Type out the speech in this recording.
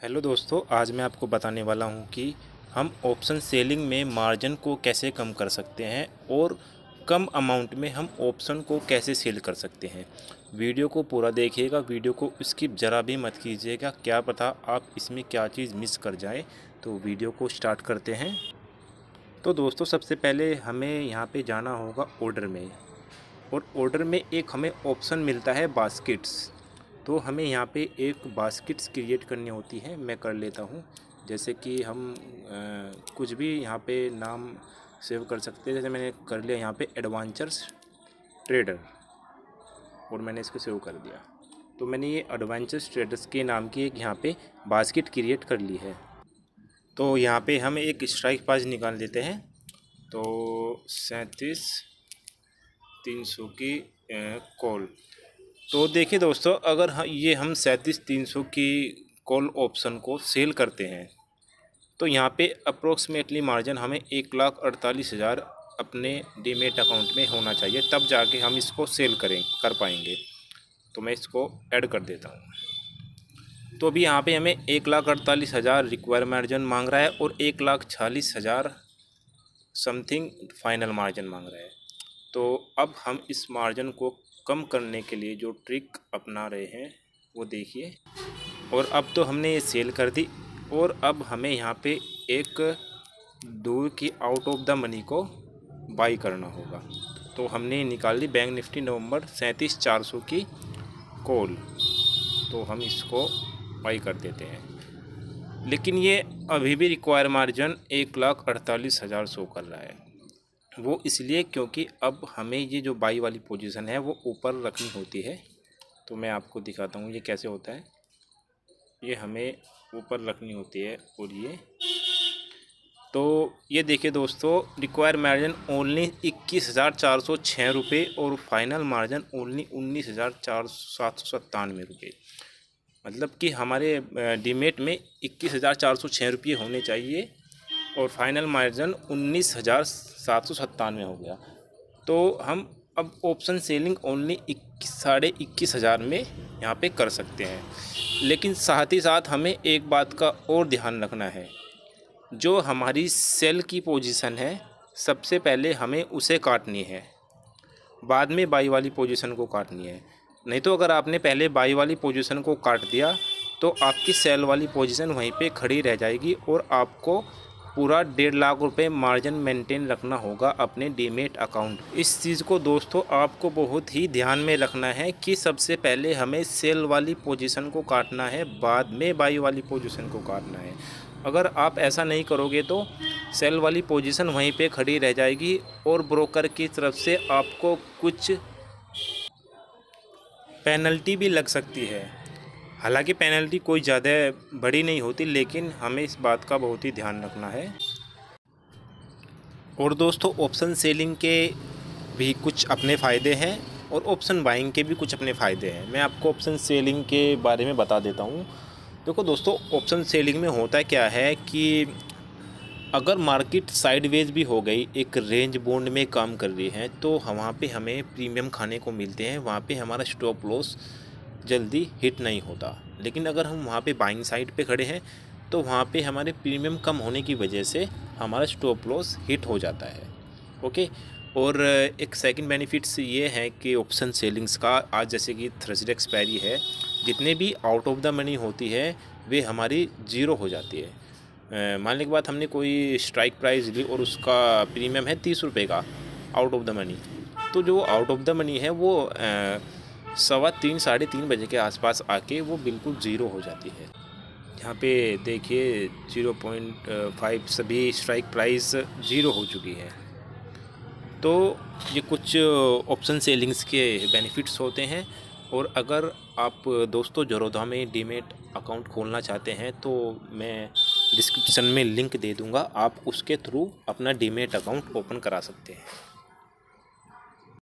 Hello दोस्तों, आज मैं आपको बताने वाला हूं कि हम ऑप्शन सेलिंग में मार्जिन को कैसे कम कर सकते हैं और कम अमाउंट में हम ऑप्शन को कैसे सेल कर सकते हैं। वीडियो को पूरा देखिएगा, वीडियो को स्किप ज़रा भी मत कीजिएगा, क्या पता आप इसमें क्या चीज़ मिस कर जाए। तो वीडियो को स्टार्ट करते हैं। तो दोस्तों, सबसे पहले हमें यहाँ पे जाना होगा ऑर्डर में, और ऑर्डर में एक हमें ऑप्शन मिलता है बास्केट्स। तो हमें यहाँ पे एक बास्केट्स क्रिएट करनी होती है। मैं कर लेता हूँ, जैसे कि हम कुछ भी यहाँ पे नाम सेव कर सकते हैं। जैसे मैंने कर लिया यहाँ पे एडवेंचर्स ट्रेडर, और मैंने इसको सेव कर दिया। तो मैंने ये एडवेंचर्स ट्रेडर्स के नाम की एक यहाँ पे बास्केट क्रिएट कर ली है। तो यहाँ पे हम एक स्ट्राइक प्राइस निकाल देते हैं। तो 37,300 की कॉल। तो देखिए दोस्तों, अगर ये हम 37,300 की कॉल ऑप्शन को सेल करते हैं तो यहाँ पे अप्रोक्सीमेटली मार्जिन हमें 1,48,000 अपने डीमेट अकाउंट में होना चाहिए, तब जाके हम इसको सेल कर पाएंगे। तो मैं इसको ऐड कर देता हूँ। तो अभी यहाँ पे हमें 1,48,000 रिक्वायर मार्जिन मांग रहा है और 1,46,000 समथिंग फाइनल मार्जिन मांग रहा है। तो अब हम इस मार्जिन को कम करने के लिए जो ट्रिक अपना रहे हैं वो देखिए। और अब तो हमने ये सेल कर दी, और अब हमें यहाँ पे एक दूर की आउट ऑफ द मनी को बाई करना होगा। तो हमने निकाल ली बैंक निफ्टी नवंबर 37,400 की कॉल। तो हम इसको बाई कर देते हैं, लेकिन ये अभी भी रिक्वायर मार्जिन 1,48,000 शो कर रहा है। वो इसलिए क्योंकि अब हमें ये जो बाई वाली पोजीशन है वो ऊपर रखनी होती है। तो मैं आपको दिखाता हूँ ये कैसे होता है। ये हमें ऊपर रखनी होती है, और ये देखिए दोस्तों, रिक्वायर मार्जिन ओनली 21,406 रुपये और फाइनल मार्जिन ओनली 19,797 रुपये। मतलब कि हमारे डीमेट में 21,406 रुपये होने चाहिए और फाइनल मार्जिन 19,797 हो गया। तो हम अब ऑप्शन सेलिंग ओनली 21,500 में यहाँ पे कर सकते हैं। लेकिन साथ ही साथ हमें एक बात का और ध्यान रखना है, जो हमारी सेल की पोजीशन है सबसे पहले हमें उसे काटनी है, बाद में बाई वाली पोजीशन को काटनी है। नहीं तो अगर आपने पहले बाई वाली पोजीशन को काट दिया तो आपकी सेल वाली पोजीशन वहीं पे खड़ी रह जाएगी, और आपको पूरा 1.5 लाख रुपए मार्जिन मेंटेन रखना होगा अपने डीमेट अकाउंट। इस चीज़ को दोस्तों आपको बहुत ही ध्यान में रखना है कि सबसे पहले हमें सेल वाली पोजीशन को काटना है, बाद में बाई वाली पोजीशन को काटना है। अगर आप ऐसा नहीं करोगे तो सेल वाली पोजीशन वहीं पे खड़ी रह जाएगी, और ब्रोकर की तरफ से आपको कुछ पेनल्टी भी लग सकती है। हालांकि पेनल्टी कोई ज़्यादा बड़ी नहीं होती, लेकिन हमें इस बात का बहुत ही ध्यान रखना है। और दोस्तों, ऑप्शन सेलिंग के भी कुछ अपने फ़ायदे हैं और ऑप्शन बाइंग के भी कुछ अपने फ़ायदे हैं। मैं आपको ऑप्शन सेलिंग के बारे में बता देता हूँ। देखो दोस्तों, ऑप्शन सेलिंग में होता क्या है कि अगर मार्केट साइडवेज भी हो गई, एक रेंज बॉन्ड में काम कर रही है, तो वहाँ पे हमें प्रीमियम खाने को मिलते हैं। वहाँ पे हमारा स्टॉप लॉस जल्दी हिट नहीं होता। लेकिन अगर हम वहाँ पे बाइंग साइड पे खड़े हैं तो वहाँ पे हमारे प्रीमियम कम होने की वजह से हमारा स्टॉप लॉस हिट हो जाता है। ओके। और एक सेकंड बेनिफिट्स ये है कि ऑप्शन सेलिंग्स का, आज जैसे कि थर्सडे एक्सपायरी है, जितने भी आउट ऑफ द मनी होती है वे हमारी ज़ीरो हो जाती है। मानने के बाद हमने कोई स्ट्राइक प्राइस ली और उसका प्रीमियम है 30 रुपये का आउट ऑफ द मनी, तो जो आउट ऑफ द मनी है वो 3:15 साढ़े 3 बजे के आसपास आके वो बिल्कुल ज़ीरो हो जाती है। यहाँ पे देखिए 0.5 सभी स्ट्राइक प्राइस ज़ीरो हो चुकी है। तो ये कुछ ऑप्शन सेलिंग्स के बेनिफिट्स होते हैं। और अगर आप दोस्तों ज़रोधा में डीमेट अकाउंट खोलना चाहते हैं तो मैं डिस्क्रिप्शन में लिंक दे दूँगा, आप उसके थ्रू अपना डीमेट अकाउंट ओपन करा सकते हैं।